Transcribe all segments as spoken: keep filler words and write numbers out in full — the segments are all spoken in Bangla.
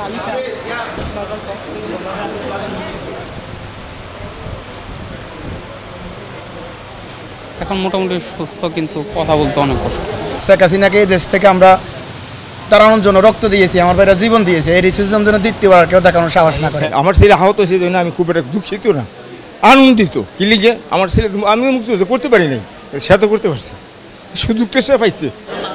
এখন মোটামুটি সুস্থ, কিন্তু কথা বলতে অনেক কষ্ট। শেখ হাসিনাকে এই দেশ থেকে আমরা তাড়ানোর জন্য রক্ত দিয়েছি, আমার ভাইরা জীবন দিয়েছে, এই রিসিজম জন্য দ্বিতীয়বার কেউ দেখানোর সাহস না করে। আমার ছেলে আহত হয়েছে জন্য আমি খুব একটা দুঃখিত না, আনন্দিত। কি লিগে আমার ছেলে, আমিও মুক্তিযুদ্ধ করতে পারি নাই, সে তো করতে পারছে, সুযোগ তো সে পাইছে।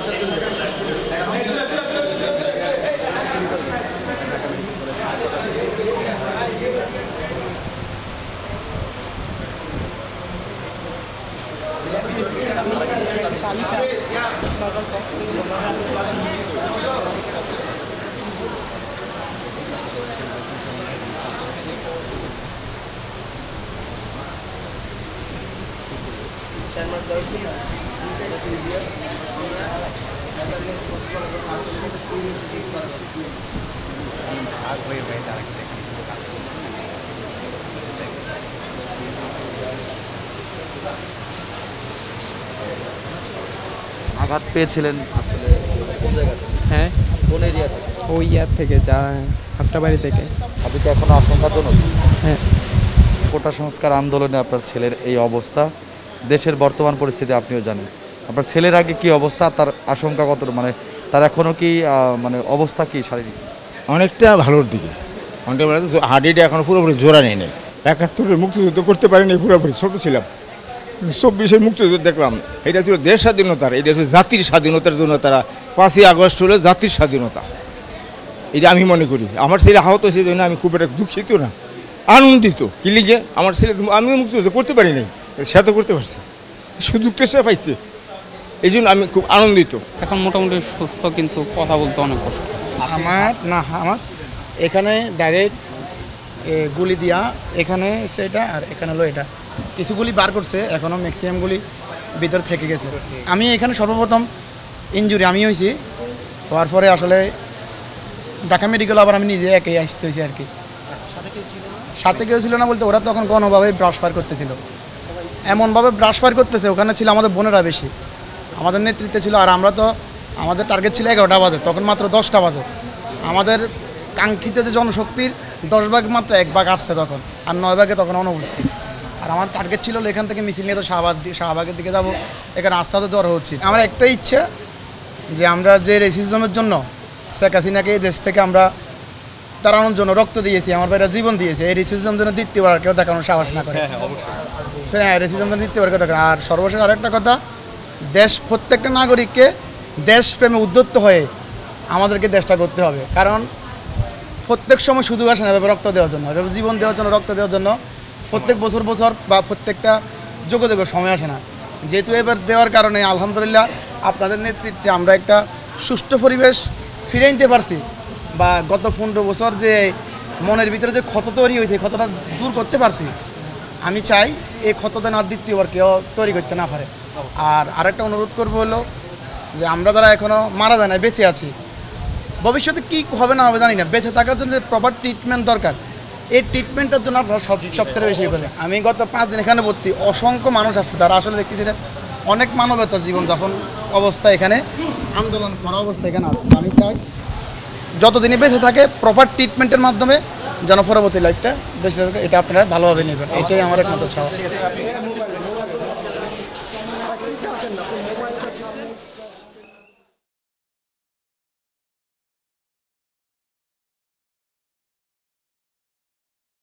আঘাত পেয়েছিলেন আসলে কোন জায়গা থেকে? হ্যাঁ, কোন এরিয়া থেকে? ওই ইয়ার থেকে, যা হাট্টাবাড়ি থেকে। আপনি কি এখনো আশঙ্কাজনক? হ্যাঁ। কোটা সংস্কার আন্দোলনে আপনার ছেলের এই অবস্থা, দেশের বর্তমান পরিস্থিতি আপনিও জানেন। আপনার ছেলের আগে কি অবস্থা, তার আশঙ্কা কত, মানে তার এখনো কি মানে অবস্থা কি শারীরিক? অনেকটা ভালোর দিকে, অনেকটা ভালো। হাডিটা এখনো পুরোপুরি জোড়া নেই নেই। একাত্তরের মুক্তিযুদ্ধ করতে পারিনি পুরোপুরি, ছোটো ছিলাম। চব্বিশের মুক্তিযুদ্ধ দেখলাম, এটা ছিল দেশ স্বাধীনতার, এটা ছিল জাতির স্বাধীনতার জন্য। তারা পাঁচই আগস্ট হলো জাতির স্বাধীনতা, এটা আমি মনে করি। আমার ছেলে আহত হয়েছে জন্য আমি খুব একটা দুঃখিত না, আনন্দিত। কি লিগে আমার ছেলে, আমিও মুক্তিযুদ্ধ করতে পারি নাই, সে তো করতে পারছে, সুযোগ তো সে পাইছে, এই জন্য আমি খুব আনন্দিত। এখন মোটামুটি সুস্থ, কিন্তু কথা বলতে অনেক কষ্ট। আমার না, আমার এখানে ডাইরেক্ট গুলি দিয়া, এখানে সেটা আর এখানে হলো এটা, কিছু গুলি বার করছে, এখনও ম্যাক্সিমাম গুলি ভিতরে থেকে গেছে। আমি এখানে সর্বপ্রথম ইনজুরি আমি হয়েছি, হওয়ার পরে আসলে ঢাকা মেডিকেল আবার আমি নিজে একাই আসতে হয়েছি আর কি। সাথে কেউ ছিল না বলতে, ওরা তখন কোনোভাবে ব্রাশ পার করতেছিল, এমনভাবে ব্রাশ পার করতেছে, ওখানে ছিল আমাদের বোনেরা বেশি, আমাদের নেতৃত্বে ছিল। আর আমরা তো, আমাদের টার্গেট ছিল এগারোটা বাজে, তখন মাত্র দশটা বাজে। আমাদের কাঙ্ক্ষিত যে জনশক্তির দশ ভাগ মাত্র এক ভাগ আসছে তখন, আর নয় ভাগে তখন অনুপস্থিত। আর আমার টার্গেট ছিল এখান থেকে মিছিল নিয়ে তো শাহবাগ শাহবাগের দিকে যাবো, এখানে আস্তে আস্তে জ্বর হচ্ছে। আমার একটাই ইচ্ছে যে আমরা যে রেসিজমের জন্য শেখ হাসিনাকে এই দেশ থেকে আমরা তাড়ানোর জন্য রক্ত দিয়েছি, আমার ভাইরা জীবন দিয়েছে, এই রেসিজম জন্য দ্বিতীয়বার কেউ দেখানোর সাহস না করে। হ্যাঁ, রেসিজম জন্য দ্বিতীয়বার কেউ দেখানো। আর সর্বশেষ আরেকটা কথা, দেশ, প্রত্যেকটা নাগরিককে দেশপ্রেমে উদ্যত হয়ে আমাদেরকে দেশটা করতে হবে। কারণ প্রত্যেক সময় শুধু আসে না এভাবে রক্ত দেওয়ার জন্য, এভাবে জীবন দেওয়ার জন্য, রক্ত দেওয়ার জন্য প্রত্যেক বছর বছর বা প্রত্যেকটা যোগ্য যোগ্য সময় আসে না। যেহেতু এবার দেওয়ার কারণে আলহামদুলিল্লাহ আপনাদের নেতৃত্বে আমরা একটা সুষ্ঠু পরিবেশ ফিরে নিতে পারছি, বা গত পনেরো বছর যে মনের ভিতরে যে ক্ষত তৈরি হয়েছে, ক্ষতটা দূর করতে পারছি। আমি চাই এই ক্ষতটা আর দ্বিতীয়বার কেউ তৈরি করতে না পারে। আর আরেকটা অনুরোধ করবো হলো যে আমরা যারা এখনও মারা যায় না, বেঁচে আছি, ভবিষ্যতে কী হবে না হবে জানি না, বেঁচে থাকার জন্য যে প্রপার ট্রিটমেন্ট দরকার, এই ট্রিটমেন্টের জন্য আপনারা সব সবচেয়ে বেশি করে। আমি গত পাঁচ দিন এখানে ভর্তি, অসংখ্য মানুষ আসছে, তারা আসলে দেখতেছি যে অনেক মানবতার জীবনযাপন অবস্থা, এখানে আন্দোলন করা অবস্থা এখানে আসছে। আমি চাই যতদিনই বেঁচে থাকে প্রপার ট্রিটমেন্টের মাধ্যমে যেন পরবর্তী লাইফটা বেঁচে থাকে, এটা আপনারা ভালোভাবে নেবেন, এটাই আমার একমাত্র চাওয়া।